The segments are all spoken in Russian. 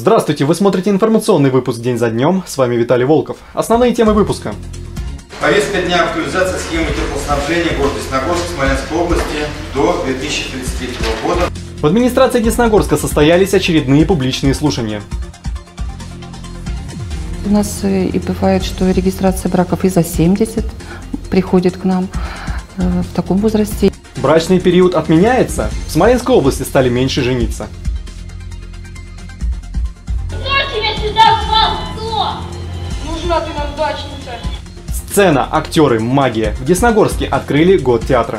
Здравствуйте, вы смотрите информационный выпуск «День за днем». С вами Виталий Волков. Основные темы выпуска. Повестка дня: актуализация схемы теплоснабжения города Десногорска Смоленской области до 2033 года. В администрации Десногорска состоялись очередные публичные слушания. У нас и бывает, что регистрация браков и за 70 приходит к нам в таком возрасте. Брачный период отменяется. В Смоленской области стали меньше жениться. Нужна ты нам дачница. Сцена, актеры, магия. В Десногорске открыли год театра.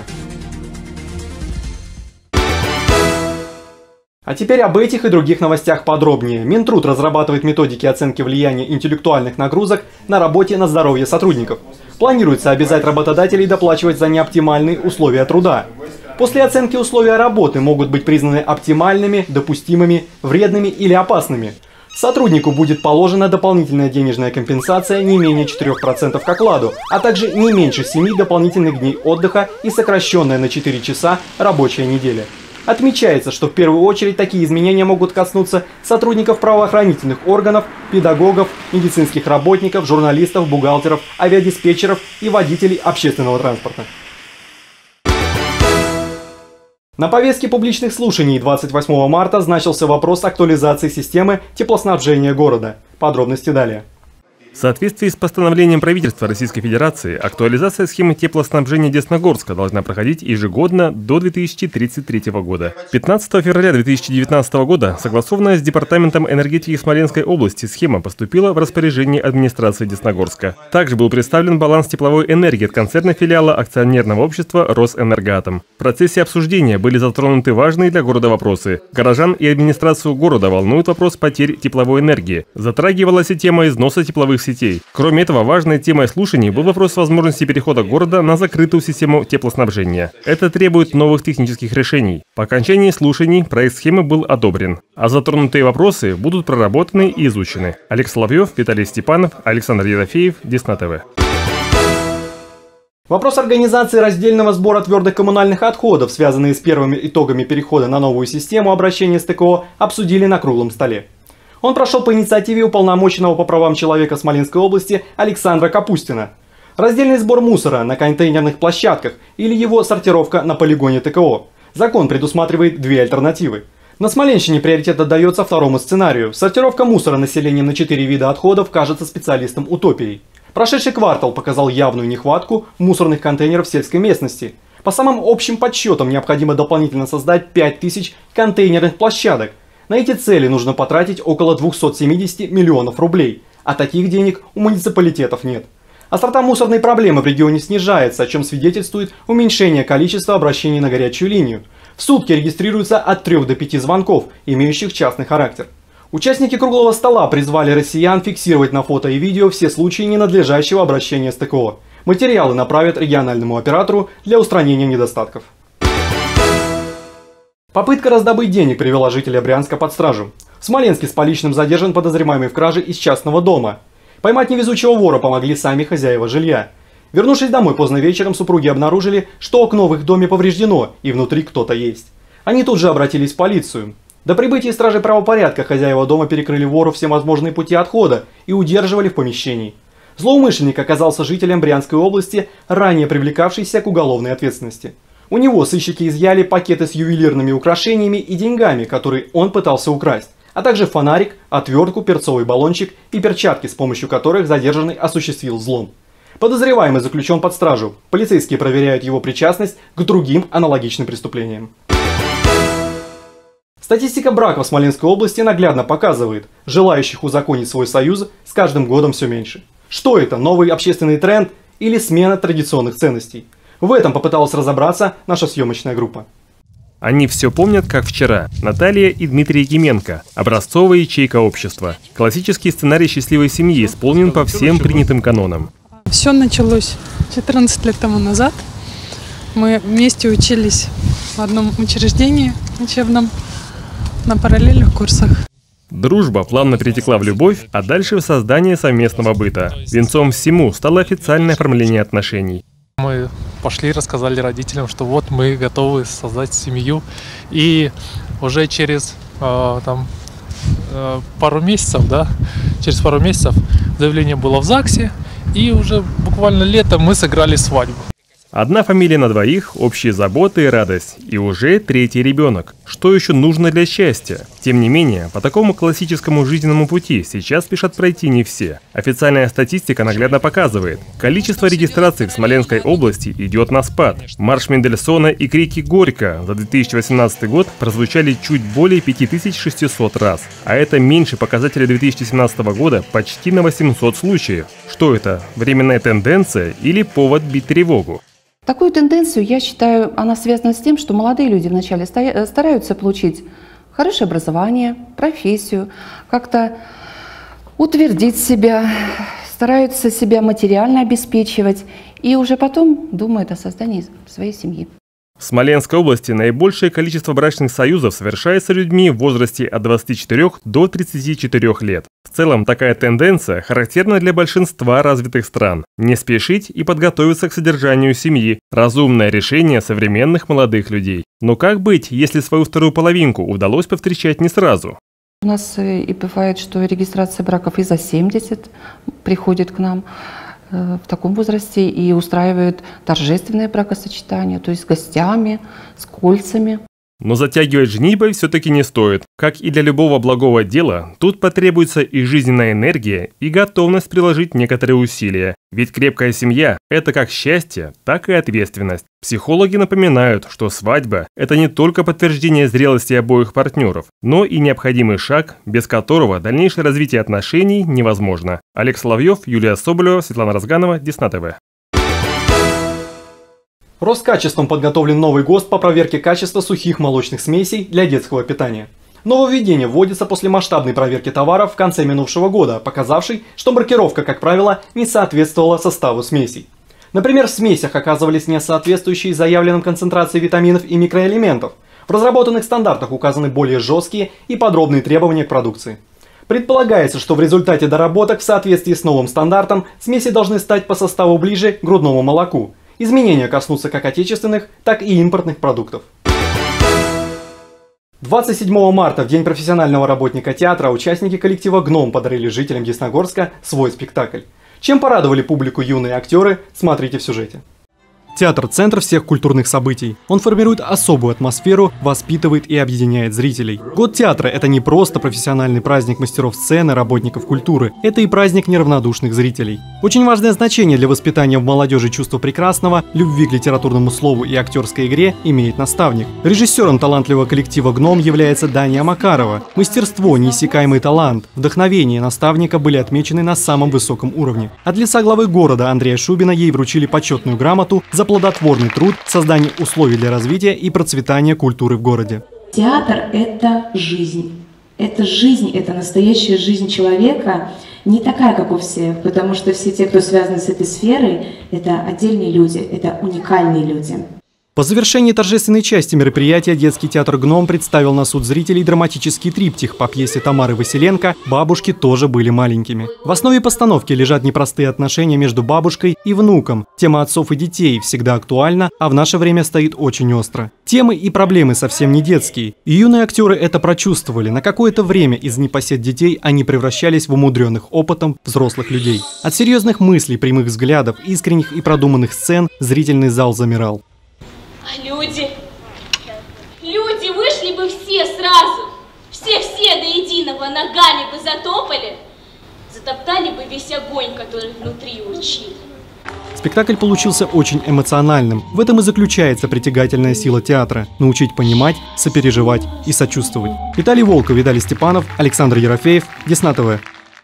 А теперь об этих и других новостях подробнее. Минтруд разрабатывает методики оценки влияния интеллектуальных нагрузок на работе на здоровье сотрудников. Планируется обязать работодателей доплачивать за неоптимальные условия труда. После оценки условия работы могут быть признаны оптимальными, допустимыми, вредными или опасными. Сотруднику будет положена дополнительная денежная компенсация не менее 4% к окладу, а также не меньше 7 дополнительных дней отдыха и сокращенная на 4 часа рабочая неделя. Отмечается, что в первую очередь такие изменения могут коснуться сотрудников правоохранительных органов, педагогов, медицинских работников, журналистов, бухгалтеров, авиадиспетчеров и водителей общественного транспорта. На повестке публичных слушаний 28 марта значился вопрос актуализации системы теплоснабжения города. Подробности далее. В соответствии с постановлением правительства Российской Федерации, актуализация схемы теплоснабжения Десногорска должна проходить ежегодно до 2033 года. 15 февраля 2019 года согласованная с Департаментом энергетики Смоленской области схема поступила в распоряжение администрации Десногорска. Также был представлен баланс тепловой энергии от концерна филиала акционерного общества «Росэнергоатом». В процессе обсуждения были затронуты важные для города вопросы. Горожан и администрацию города волнует вопрос потерь тепловой энергии. Затрагивалась и тема износа тепловых сетей. Кроме этого, важной темой слушаний был вопрос возможности перехода города на закрытую систему теплоснабжения. Это требует новых технических решений. По окончании слушаний проект схемы был одобрен, а затронутые вопросы будут проработаны и изучены. Олег Соловьев, Виталий Степанов, Александр Ерофеев, Десна ТВ. Вопрос организации раздельного сбора твердых коммунальных отходов, связанные с первыми итогами перехода на новую систему обращения с ТКО, обсудили на круглом столе. Он прошел по инициативе уполномоченного по правам человека Смоленской области Александра Капустина. Раздельный сбор мусора на контейнерных площадках или его сортировка на полигоне ТКО. Закон предусматривает две альтернативы. На Смоленщине приоритет отдается второму сценарию. Сортировка мусора населением на 4 вида отходов кажется специалистам утопией. Прошедший квартал показал явную нехватку мусорных контейнеров в сельской местности. По самым общим подсчетам необходимо дополнительно создать 5000 контейнерных площадок. На эти цели нужно потратить около 270 миллионов рублей, а таких денег у муниципалитетов нет. Острота мусорной проблемы в регионе снижается, о чем свидетельствует уменьшение количества обращений на горячую линию. В сутки регистрируется от 3 до 5 звонков, имеющих частный характер. Участники круглого стола призвали россиян фиксировать на фото и видео все случаи ненадлежащего обращения с ТКО. Материалы направят региональному оператору для устранения недостатков. Попытка раздобыть денег привела жителя Брянска под стражу. В Смоленске с поличным задержан подозреваемый в краже из частного дома. Поймать невезучего вора помогли сами хозяева жилья. Вернувшись домой поздно вечером, супруги обнаружили, что окно в их доме повреждено и внутри кто-то есть. Они тут же обратились в полицию. До прибытия стражей правопорядка хозяева дома перекрыли вору все возможные пути отхода и удерживали в помещении. Злоумышленник оказался жителем Брянской области, ранее привлекавшийся к уголовной ответственности. У него сыщики изъяли пакеты с ювелирными украшениями и деньгами, которые он пытался украсть, а также фонарик, отвертку, перцовый баллончик и перчатки, с помощью которых задержанный осуществил взлом. Подозреваемый заключен под стражу. Полицейские проверяют его причастность к другим аналогичным преступлениям. Статистика браков в Смоленской области наглядно показывает, желающих узаконить свой союз с каждым годом все меньше. Что это, новый общественный тренд или смена традиционных ценностей? В этом попыталась разобраться наша съемочная группа. Они все помнят, как вчера. Наталья и Дмитрий Якименко. Образцовая ячейка общества. Классический сценарий счастливой семьи исполнен по всем принятым канонам. Все началось 14 лет тому назад. Мы вместе учились в одном учреждении учебном на параллельных курсах. Дружба плавно перетекла в любовь, а дальше в создание совместного быта. Венцом всему стало официальное оформление отношений. Мы пошли, рассказали родителям, что вот мы готовы создать семью. И уже через пару месяцев, да, через пару месяцев заявление было в ЗАГСе, и уже буквально летом мы сыграли свадьбу. Одна фамилия на двоих, общие заботы и радость. И уже третий ребенок. Что еще нужно для счастья? Тем не менее, по такому классическому жизненному пути сейчас спешат пройти не все. Официальная статистика наглядно показывает. Количество регистраций в Смоленской области идет на спад. Марш Мендельсона и крики «Горько» за 2018 год прозвучали чуть более 5600 раз. А это меньше показателя 2017 года почти на 800 случаев. Что это? Временная тенденция или повод бить тревогу? Такую тенденцию, я считаю, она связана с тем, что молодые люди вначале стараются получить хорошее образование, профессию, как-то утвердить себя, стараются себя материально обеспечивать и уже потом думают о создании своей семьи. В Смоленской области наибольшее количество брачных союзов совершается людьми в возрасте от 24 до 34 лет. В целом, такая тенденция характерна для большинства развитых стран. Не спешить и подготовиться к содержанию семьи – разумное решение современных молодых людей. Но как быть, если свою вторую половинку удалось повстречать не сразу? У нас и бывает, что регистрация браков и за 70 приходит к нам в таком возрасте и устраивают торжественное бракосочетание, то есть с гостями, с кольцами. Но затягивать женитьбой все-таки не стоит. Как и для любого благого дела, тут потребуется и жизненная энергия, и готовность приложить некоторые усилия. Ведь крепкая семья – это как счастье, так и ответственность. Психологи напоминают, что свадьба – это не только подтверждение зрелости обоих партнеров, но и необходимый шаг, без которого дальнейшее развитие отношений невозможно. Олег Соловьев, Юлия Соболева, Светлана Разганова, Десна ТВ. Роскачеством подготовлен новый ГОСТ по проверке качества сухих молочных смесей для детского питания. Нововведение вводится после масштабной проверки товаров в конце минувшего года, показавшей, что маркировка, как правило, не соответствовала составу смесей. Например, в смесях оказывались несоответствующие заявленным концентрации витаминов и микроэлементов. В разработанных стандартах указаны более жесткие и подробные требования к продукции. Предполагается, что в результате доработок в соответствии с новым стандартом смеси должны стать по составу ближе к грудному молоку. Изменения коснутся как отечественных, так и импортных продуктов. 27 марта, в День профессионального работника театра, участники коллектива «Гном» подарили жителям Десногорска свой спектакль. Чем порадовали публику юные актеры, смотрите в сюжете. Театр – центр всех культурных событий. Он формирует особую атмосферу, воспитывает и объединяет зрителей. Год театра – это не просто профессиональный праздник мастеров сцены, работников культуры. Это и праздник неравнодушных зрителей. Очень важное значение для воспитания в молодежи чувства прекрасного, любви к литературному слову и актерской игре имеет наставник. Режиссером талантливого коллектива «Гном» является Дания Макарова. Мастерство, неиссякаемый талант, вдохновение наставника были отмечены на самом высоком уровне. От лица главы города Андрея Шубина ей вручили почетную грамоту за плодотворный труд, создание условий для развития и процветания культуры в городе. Театр – это жизнь. Это жизнь, это настоящая жизнь человека, не такая, как у всех, потому что все те, кто связан с этой сферой, это отдельные люди, это уникальные люди. По завершении торжественной части мероприятия детский театр «Гном» представил на суд зрителей драматический триптих по пьесе Тамары Василенко «Бабушки тоже были маленькими». В основе постановки лежат непростые отношения между бабушкой и внуком. Тема отцов и детей всегда актуальна, а в наше время стоит очень остро. Темы и проблемы совсем не детские. И юные актеры это прочувствовали. На какое-то время из непосед детей они превращались в умудренных опытом взрослых людей. От серьезных мыслей, прямых взглядов, искренних и продуманных сцен зрительный зал замирал. Люди вышли бы все сразу, все до единого ногами бы затопали, затоптали бы весь огонь, который внутри урчит. Спектакль получился очень эмоциональным. В этом и заключается притягательная сила театра – научить понимать, сопереживать и сочувствовать. Виталий Волков, Виталий Степанов, Александр Ерофеев, Десна ТВ.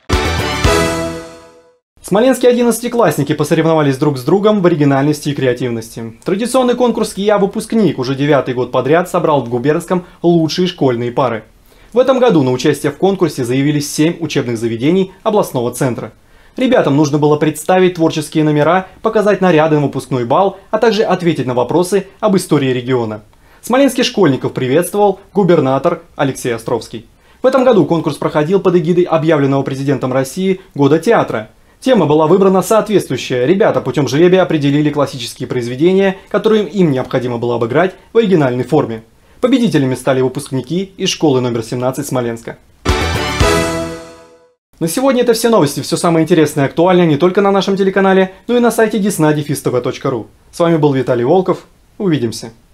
Смоленские 11-классники посоревновались друг с другом в оригинальности и креативности. Традиционный конкурс «Я выпускник» уже 9-й год подряд собрал в Губернском лучшие школьные пары. В этом году на участие в конкурсе заявились 7 учебных заведений областного центра. Ребятам нужно было представить творческие номера, показать наряды на выпускной бал, а также ответить на вопросы об истории региона. Смоленских школьников приветствовал губернатор Алексей Островский. В этом году конкурс проходил под эгидой объявленного президентом России Года театра. Тема была выбрана соответствующая. Ребята путем жребия определили классические произведения, которые им необходимо было обыграть в оригинальной форме. Победителями стали выпускники из школы номер 17 Смоленска. На сегодня это все новости, все самое интересное и актуальное не только на нашем телеканале, но и на сайте desna-tv.ru. С вами был Виталий Волков. Увидимся.